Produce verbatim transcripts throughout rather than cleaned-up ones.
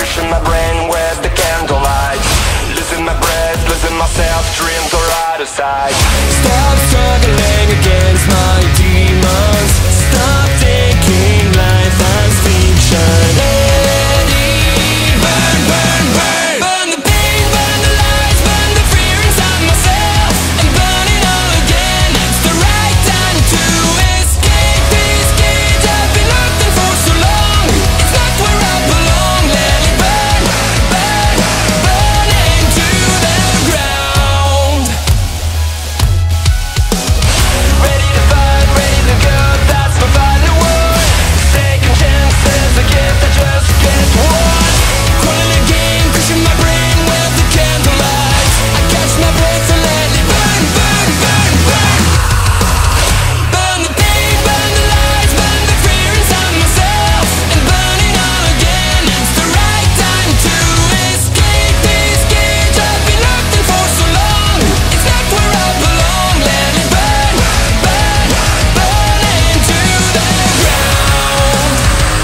crushing my brain with the candlelight. Losing my breath, losing myself, dreams are out of sight. Stop struggling against my demons. Stop thinking life as fiction. Let it burn, burn, burn. Burn the pain, burn the lies, burn the fear inside myself, and burn it all again. It's the right time to escape this cage I've been locked in for so long. It's not where I belong. Let it burn, burn, burn into the ground. Ready to fight, ready to go, that's my final word. Taking chances, a gift I just can't want. Crawling again, crushing my brain with the candlelight. I catch my breath and let it burn, burn, burn, burn. Burn the pain, burn the lies, burn the fear inside myself, and burn it all again. It's the right time to escape this cage I've been locked in for so long. It's not where I belong. Let it burn, burn, burn into the ground.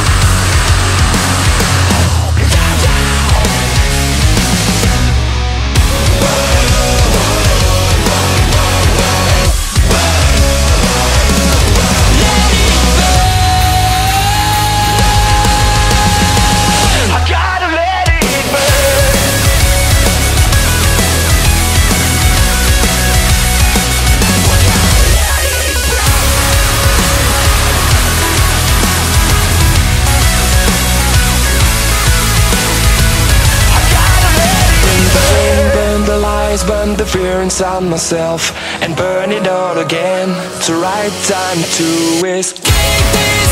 I gotta let it burn. I gotta let it burn. Burn the lies, burn the fear inside myself, and burn it all again. It's the right time to escape this